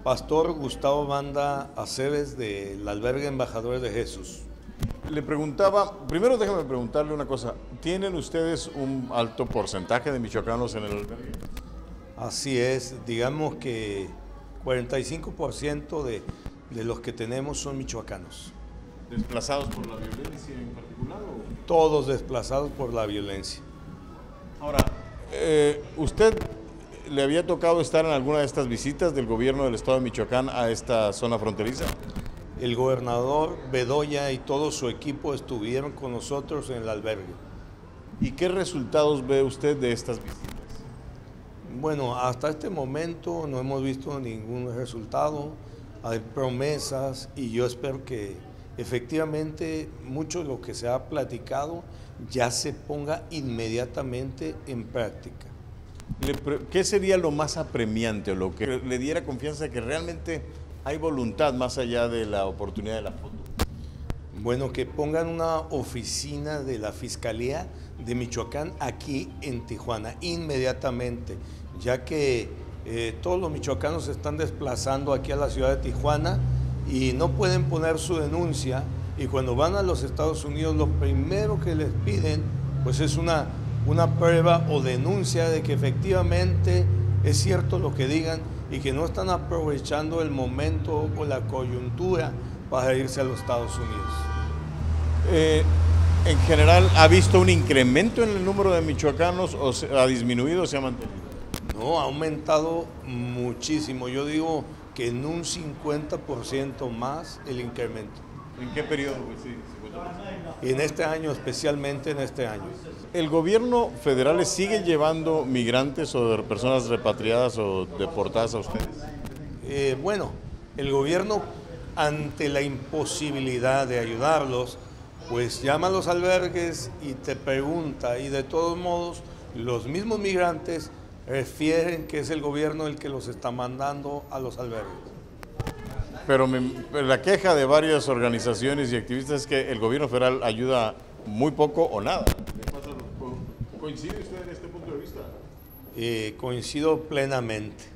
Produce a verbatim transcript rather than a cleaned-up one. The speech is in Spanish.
Pastor Gustavo Banda Aceves del Albergue Embajadores de Jesús. Le preguntaba, primero déjame preguntarle una cosa, ¿tienen ustedes un alto porcentaje de michoacanos en el albergue? Así es, digamos que cuarenta y cinco por ciento de, de los que tenemos son michoacanos. ¿Desplazados por la violencia en particular? ¿O? Todos desplazados por la violencia. Ahora, eh, ¿usted le había tocado estar en alguna de estas visitas del gobierno del estado de Michoacán a esta zona fronteriza? El gobernador Bedoya y todo su equipo estuvieron con nosotros en el albergue. ¿Y qué resultados ve usted de estas visitas? Bueno, hasta este momento no hemos visto ningún resultado, hay promesas y yo espero que efectivamente mucho de lo que se ha platicado ya se ponga inmediatamente en práctica. ¿Qué sería lo más apremiante o lo que le diera confianza de que realmente hay voluntad más allá de la oportunidad de la foto? Bueno, que pongan una oficina de la Fiscalía de Michoacán aquí en Tijuana, inmediatamente, ya que eh, todos los michoacanos se están desplazando aquí a la ciudad de Tijuana y no pueden poner su denuncia, y cuando van a los Estados Unidos lo primero que les piden pues es una, una prueba o denuncia de que efectivamente es cierto lo que digan y que no están aprovechando el momento o la coyuntura para irse a los Estados Unidos. Eh, en general, ¿ha visto un incremento en el número de michoacanos o se, ha disminuido o se ha mantenido? No, ha aumentado muchísimo. Yo digo que en un cincuenta por ciento más el incremento. ¿En qué periodo? Pues sí, cincuenta por ciento. En este año, especialmente en este año. ¿El gobierno federal sigue llevando migrantes o personas repatriadas o deportadas a ustedes? Eh, bueno, el gobierno, ante la imposibilidad de ayudarlos, pues llama a los albergues y te pregunta, y de todos modos los mismos migrantes refieren que es el gobierno el que los está mandando a los albergues. Pero me, la queja de varias organizaciones y activistas es que el gobierno federal ayuda muy poco o nada. ¿Coincide usted en este punto de vista? Eh, coincido plenamente.